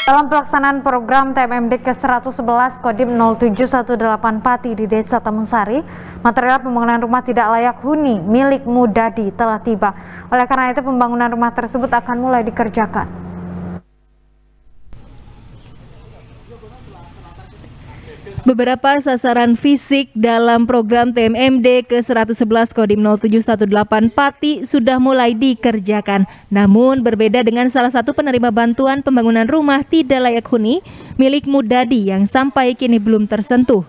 Dalam pelaksanaan program TMMD ke-111 Kodim 0718 Pati di Desa Taman Sari, material pembangunan rumah tidak layak huni milik Mudadi telah tiba. Oleh karena itu, pembangunan rumah tersebut akan mulai dikerjakan. Beberapa sasaran fisik dalam program TMMD ke-111 Kodim 0718 Pati sudah mulai dikerjakan. Namun berbeda dengan salah satu penerima bantuan pembangunan rumah tidak layak huni milik Mudadi yang sampai kini belum tersentuh.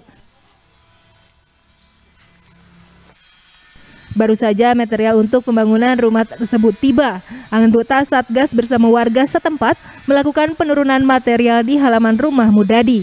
Baru saja material untuk pembangunan rumah tersebut tiba. Anggota Satgas bersama warga setempat melakukan penurunan material di halaman rumah Mudadi.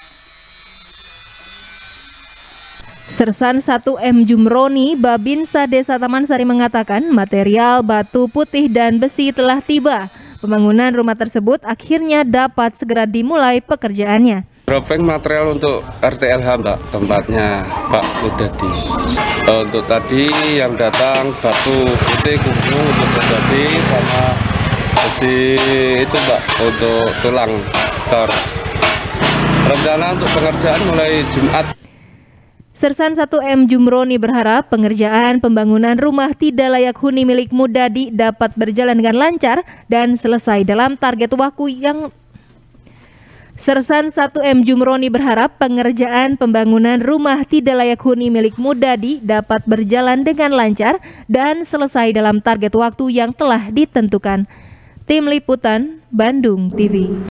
Sersan 1M Jumroni, Babinsa Desa Taman Sari mengatakan material batu putih dan besi telah tiba. Pembangunan rumah tersebut akhirnya dapat segera dimulai pekerjaannya. Dropping material untuk RTLH Mbak, tempatnya Pak Mudadi. Untuk tadi yang datang batu putih kumpul untuk Mudadi sama besi itu Mbak untuk tulang tor. Rencana untuk pengerjaan mulai Jumat. Sersan 1M Jumroni berharap pengerjaan pembangunan rumah tidak layak huni milik Mudadi dapat berjalan dengan lancar dan selesai dalam target waktu yang Sersan 1M Jumroni berharap pengerjaan pembangunan rumah tidak layak huni milik Mudadi dapat berjalan dengan lancar dan selesai dalam target waktu yang telah ditentukan. Tim Liputan, Bandung TV.